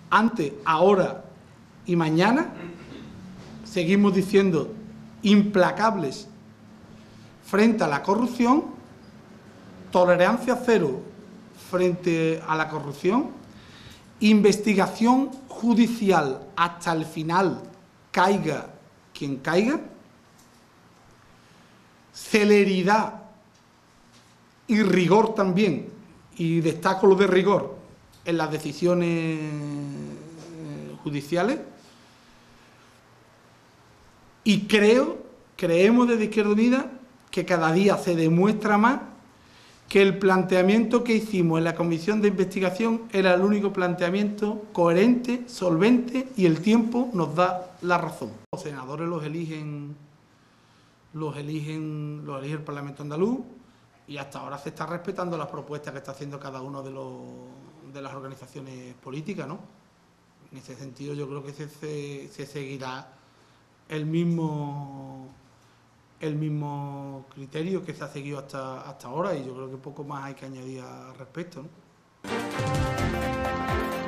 antes, ahora y mañana, seguimos diciendo implacables frente a la corrupción, tolerancia cero frente a la corrupción, investigación judicial hasta el final, caiga quien caiga, celeridad y rigor también, y destaco lo de rigor en las decisiones judiciales. Y creemos desde Izquierda Unida que cada día se demuestra más que el planteamiento que hicimos en la comisión de investigación era el único planteamiento coherente, solvente, y el tiempo nos da la razón. Los senadores los elige el Parlamento andaluz, y hasta ahora se está respetando las propuestas que está haciendo cada uno de las organizaciones políticas, ¿no? En ese sentido yo creo que se seguirá el mismo criterio que se ha seguido hasta ahora, y yo creo que poco más hay que añadir al respecto, ¿no?